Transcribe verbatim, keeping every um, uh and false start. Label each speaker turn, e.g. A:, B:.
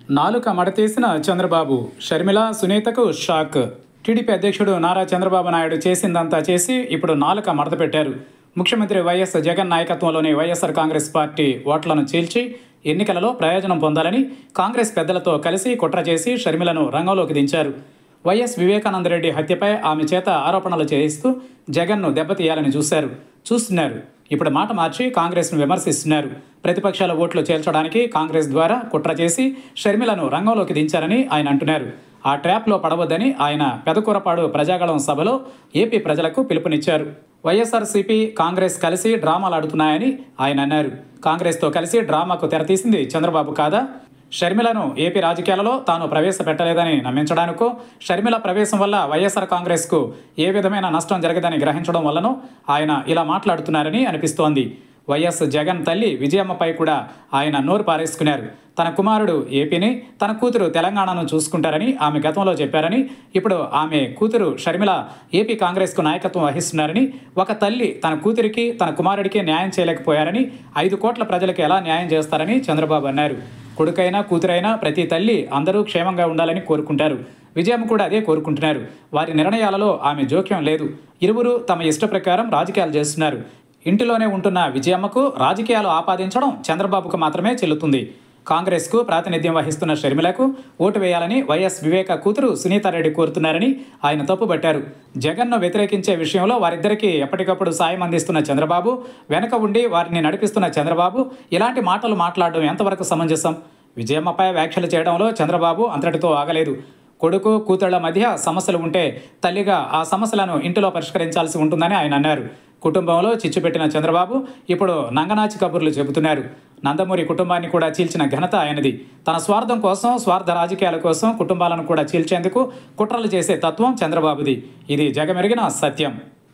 A: నాలుక మడతేసిన చంద్రబాబు, షర్మిల సునీతకు షాక్. టీడీపీ అధ్యక్షుడు నారా చంద్రబాబు నాయుడు చేసిందంతా చేసి ఇప్పుడు నాలుక మడత పెట్టారు. ముఖ్యమంత్రి వైఎస్ జగన్ నాయకత్వంలోని వైఎస్ఆర్ కాంగ్రెస్ పార్టీ ఓట్లను చీల్చి ఎన్నికలలో ప్రయోజనం పొందాలని కాంగ్రెస్ పెద్దలతో కలిసి కుట్ర చేసి షర్మిలను రంగంలోకి దించారు. వైఎస్ వివేకానందరెడ్డి హత్యపై ఆమె చేత ఆరోపణలు చేయిస్తూ జగన్ను దెబ్బతీయాలని చూశారు చూస్తున్నారు ఇప్పుడు మాట మార్చి కాంగ్రెస్ను విమర్శిస్తున్నారు. ప్రతిపక్షాల ఓట్లు చేల్చడానికి కాంగ్రెస్ ద్వారా కుట్ర చేసి షర్మిలను రంగంలోకి దించారని ఆయన అంటున్నారు. ఆ ట్రాప్లో పడవద్దని ఆయన పెదకూరపాడు ప్రజాగళం సభలో ఏపీ ప్రజలకు పిలుపునిచ్చారు. వైఎస్ఆర్సీపీ కాంగ్రెస్ కలిసి డ్రామాలు ఆడుతున్నాయని ఆయన అన్నారు. కాంగ్రెస్తో కలిసి డ్రామాకు తెరతీసింది చంద్రబాబు కాదా? షర్మిలను ఏపీ రాజకీయాలలో తాను ప్రవేశపెట్టలేదని నమ్మించడానికో, షర్మిల ప్రవేశం వల్ల వైఎస్ఆర్ కాంగ్రెస్కు ఏ విధమైన నష్టం జరగదని గ్రహించడం వల్లనో ఆయన ఇలా మాట్లాడుతున్నారని అనిపిస్తోంది. వైఎస్ జగన్ తల్లి విజయమ్మపై కూడా ఆయన నోరు పారేసుకున్నారు. తన కుమారుడు ఏపీని, తన కూతురు తెలంగాణను చూసుకుంటారని ఆమె గతంలో చెప్పారని, ఇప్పుడు ఆమె కూతురు షర్మిల ఏపీ కాంగ్రెస్కు నాయకత్వం వహిస్తున్నారని, ఒక తల్లి తన కూతురికి తన కుమారుడికి న్యాయం చేయలేకపోయారని, ఐదు కోట్ల ప్రజలకు ఎలా న్యాయం చేస్తారని చంద్రబాబు అన్నారు. కొడుకైనా కూతురైనా ప్రతి తల్లి అందరూ క్షేమంగా ఉండాలని కోరుకుంటారు. విజయమ్మ కూడా అదే కోరుకుంటున్నారు. వారి నిర్ణయాలలో ఆమె జోక్యం లేదు. ఇరువురు తమ ఇష్ట ప్రకారం రాజకీయాలు చేస్తున్నారు. ఇంటిలోనే ఉంటున్న విజయమ్మకు రాజకీయాలు ఆపాదించడం చంద్రబాబుకు మాత్రమే చెల్లుతుంది. కాంగ్రెస్కు ప్రాతినిధ్యం వహిస్తున్న షర్మిలకు ఓటు వేయాలని వైఎస్ వివేక కూతురు సునీతారెడ్డి కోరుతున్నారని ఆయన తప్పుబట్టారు. జగన్ను వ్యతిరేకించే విషయంలో వారిద్దరికీ ఎప్పటికప్పుడు సాయం అందిస్తున్న చంద్రబాబు, వెనక ఉండి వారిని నడిపిస్తున్న చంద్రబాబు ఇలాంటి మాటలు మాట్లాడడం ఎంతవరకు సమంజసం? విజయమ్మపై వ్యాఖ్యలు చేయడంలో చంద్రబాబు అంతటితో ఆగలేదు. కొడుకు కూతుళ్ల మధ్య సమస్యలు ఉంటే తల్లిగా ఆ సమస్యలను ఇంటిలో పరిష్కరించాల్సి ఉంటుందని ఆయన అన్నారు. కుటుంబంలో చిచ్చు పెట్టిన చంద్రబాబు ఇప్పుడు నంగనాచి కబుర్లు చెబుతున్నారు. నందమూరి కుటుంబాన్ని కూడా చీల్చిన ఘనత ఆయనది. తన స్వార్థం కోసం, స్వార్థ రాజకీయాల కోసం కుటుంబాలను కూడా చీల్చేందుకు కుట్రలు చేసే తత్వం చంద్రబాబుది. ఇది జగమెరిగిన సత్యం.